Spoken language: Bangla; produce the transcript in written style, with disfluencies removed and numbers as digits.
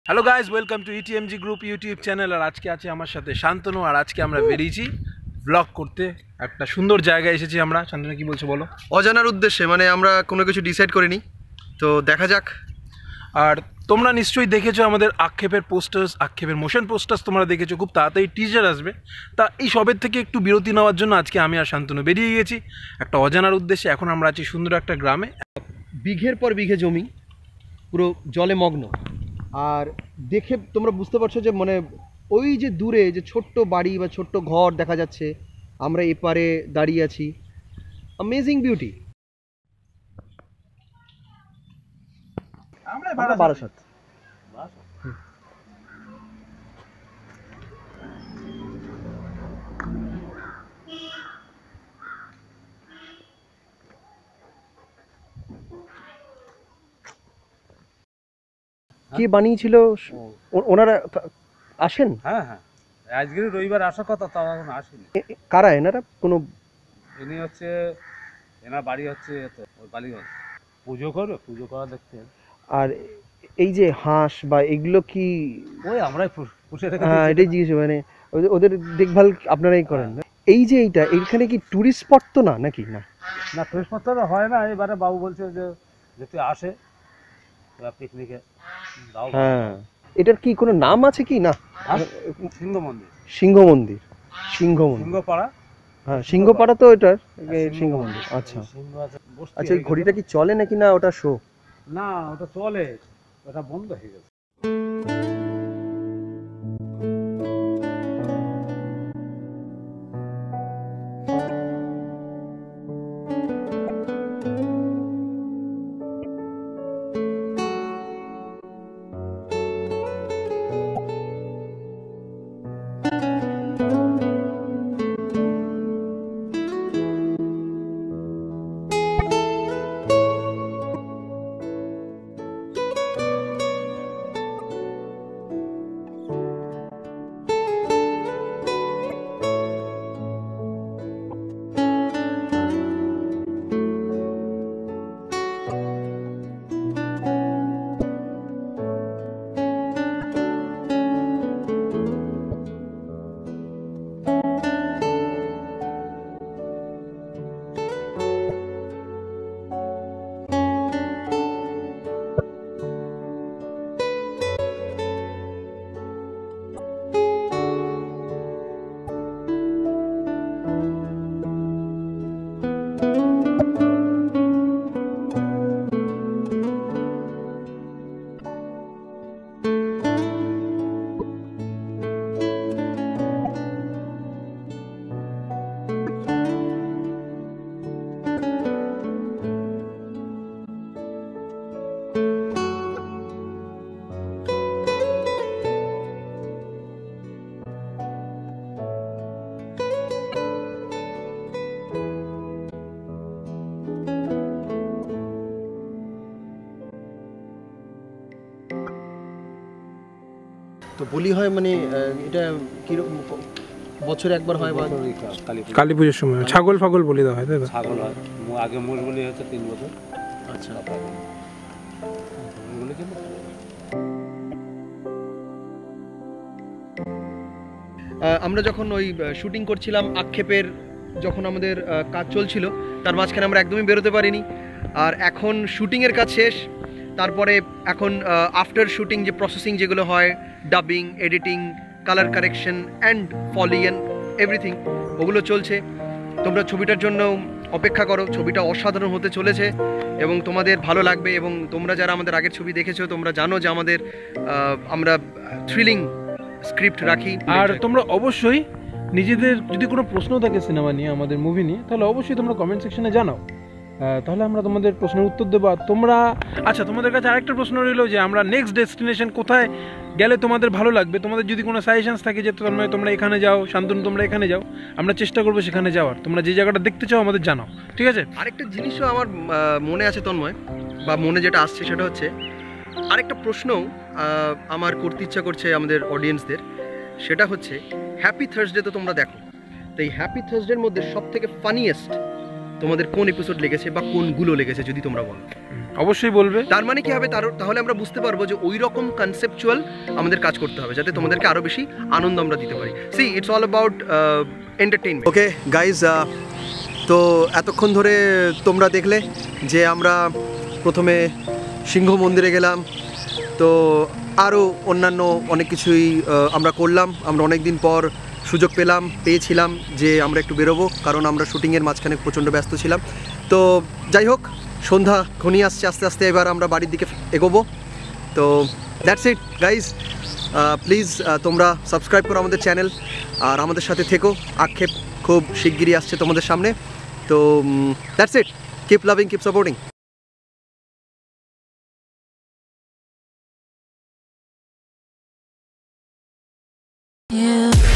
Hello guys, welcome to ETMG group YouTube channel. আর আজকে আছে আমার সাথে শান্তনু। আর আজকে আমরা বেরিয়েছি ব্লগ করতে, একটা সুন্দর জায়গায় এসেছি আমরা। শান্তনু কি বলছো বলো? অজানার উদ্দেশ্যে, মানে আমরা কোনো কিছু ডিসাইড করিনি, তো দেখা যাক। আর তোমরা নিশ্চয়ই দেখেছো আমাদের আক্ষেপের পোস্টার্স, আক্ষেপের মোশন পোস্টার্স তোমরা দেখেছো। খুব তাড়াতাড়ি টিজার আসবে। তা এই সবের থেকে একটু বিরতি নেওয়ার জন্য আজকে আমি আর শান্তনু বেরিয়ে গেছি একটা অজানার উদ্দেশ্যে। এখন আমরা আছি সুন্দর একটা গ্রামে। বিঘের পর বিঘে জমি পুরো জলে মগ্ন। আর দেখে তোমরা বুঝতে পারছো যে মানে ওই যে দূরে যে ছোট্ট বাড়ি বা ছোট্ট ঘর দেখা যাচ্ছে, আমরা এপারে দাঁড়িয়ে আছি। Amazing beauty. আমরা বারাসাত। কে বানিয়েছিল ওনারা আসেন? হ্যাঁ হ্যাঁ, আজকে রবিবার আসার কথা, তাও এখন আসেনি। কারা এনারা? কোনো ইনি হচ্ছে, এনার বাড়ি হচ্ছে ওই বালিগঞ্জ। পুজো করবে, পুজো করা দেখতে। আর এই যে হাঁস বা এগুলো কি ওই আমরাই পুষে রেখে? হ্যাঁ, এটাই জিজ্ঞেস, মানে ওদের দেখভাল আপনারাই করেন না? এই যে এইখানে কি টুরিস্ট স্পট তো না নাকি? না না, টুরিস্ট স্পট হয় না। এবারে বাবু বলছে যে যদি আসে পিকনিকে দাও। হ্যাঁ, এটার কি কোনো নাম আছে কি? না, সিংহ মন্দির। সিংহ মন্দির, সিংহ মন্দির, সিংহপাড়া। হ্যাঁ সিংহপাড়া তো এটার সিংহ মন্দির। আচ্ছা আচ্ছা, এই ঘড়িটা কি চলে নাকি না ওটা শো? না, ওটা চলে, ওটা বন্ধ হয়ে গেছে। তো বলি হয়, মানে এটা কিরকম বছরে একবার হয়? বা কালী পুজোর সময় ছাগল ফাগল বলি দেওয়া হয়, তাই তো? ছাগল হয়, আগে মোষ বলি হচ্ছে 3 বছর। আচ্ছা, আমরা যখন ওই শুটিং করছিলাম আক্ষেপের, যখন আমাদের কাজ চলছিল, তার মাঝখানে আমরা একদমই বেরোতে পারিনি। আর এখন শুটিংয়ের কাজ শেষ, তারপরে এখন আফটার শুটিং যে প্রসেসিং যেগুলো হয়, dubbing, editing, colour correction and foley and everything, ওগুলো চলছে। তোমরা ছবিটার জন্য অপেক্ষা করো, ছবিটা অসাধারণ হতে চলেছে এবং তোমাদের ভালো লাগবে। এবং তোমরা যারা আমাদের আগের ছবি দেখেছো, তোমরা জানো যে আমরা থ্রিলিং স্ক্রিপ্ট রাখি। আর তোমরা অবশ্যই নিজেদের যদি কোনো প্রশ্ন থাকে সিনেমা নিয়ে, আমাদের মুভি নিয়ে, তাহলে অবশ্যই তোমরা কমেন্ট সেকশনে জানাও। তাহলে আমরা তোমাদের প্রশ্নের উত্তর দেবো। আর তোমরা, আচ্ছা, তোমাদের কাছে আরেকটা প্রশ্ন রইল যে আমরা নেক্সট ডেস্টিনেশন কোথায় গেলে তোমাদের ভালো লাগবে। তোমাদের যদি কোনো সাজেশনস থাকে যে তোমরা এখানে যাও, শান্তনু তোমরা এখানে যাও, আমরা চেষ্টা করবো সেখানে যাওয়ার। তোমরা যে জায়গাটা দেখতে চাও আমাদের জানাও, ঠিক আছে? আরেকটা জিনিসও আমার মনে আছে তন্ময়, বা মনে যেটা আসছে সেটা হচ্ছে, আরেকটা প্রশ্ন আমার করতে ইচ্ছা করছে আমাদের অডিয়েন্সদের। সেটা হচ্ছে, হ্যাপি থার্সডে তো তোমরা দেখো, তো এই হ্যাপি থার্সডের মধ্যে সব থেকে ফানিয়েস্ট তোমাদের কোন এপিসোড লেগেছে বা কোনগুলো লেগেছে যদি তোমরা বলো। অবশ্যই বলবে। তার মানে কি হবে, তাহলে আমরা বুঝতে পারবো যে ওই রকম কনসেপচুয়াল আমাদের কাজ করতে হবে যাতে তোমাদেরকে আরও বেশি আনন্দ আমরা দিতে পারি। See it's all about entertainment. Okay guys, তো এতক্ষণ ধরে তোমরা দেখলে যে আমরা প্রথমে সিংহ মন্দিরে গেলাম, তো আরও অন্যান্য অনেক কিছুই আমরা করলাম। আমরা অনেক দিন পর সুযোগ পেয়েছিলাম যে আমরা একটু বেরোবো, কারণ আমরা শুটিংয়ের মাঝখানে প্রচণ্ড ব্যস্ত ছিলাম। তো যাই হোক, সন্ধ্যা ঘনিয়ে আসছে আস্তে আস্তে, এবার আমরা বাড়ির দিকে এগোবো। তো দ্যাটস ইট গাইজ, প্লিজ তোমরা সাবস্ক্রাইব করো আমাদের চ্যানেল আর আমাদের সাথে থেকো। আক্ষেপ খুব শিগগিরই আসছে তোমাদের সামনে। তো that's it, keep loving, keep supporting. Yeah.